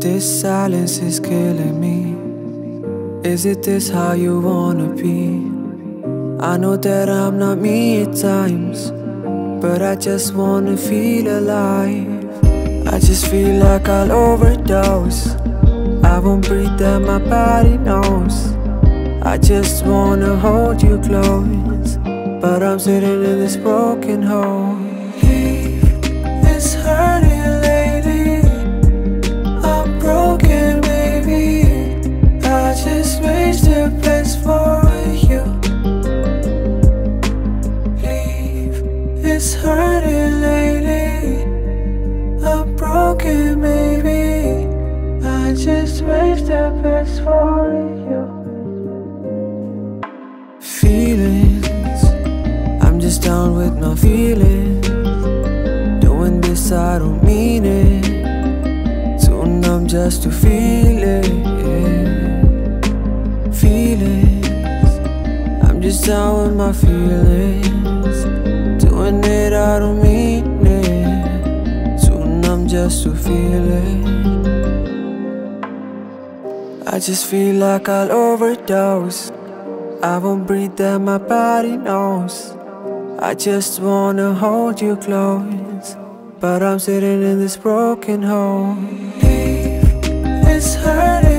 This silence is killing me. Is it this how you wanna be? I know that I'm not me at times, but I just wanna feel alive. I just feel like I'll overdose. I won't breathe and my body knows. I just wanna hold you close, but I'm sitting in this broken hole. It's hurting lately. I'm broken, baby. I just wish the best for you. Leave. It's hurting lately. I'm broken, baby. I just wish the best for you. Feelings, I'm just down with my feelings. Doing this, I don't mean it. Too numb just to feel it. Feelings, I'm just down with my feelings. Doing it, I don't mean it. Too numb just to feel it. I just feel like I'll overdose. I won't breathe and my body knows. I just wanna hold you close, but I'm sitting in this broken hole. It's hurting.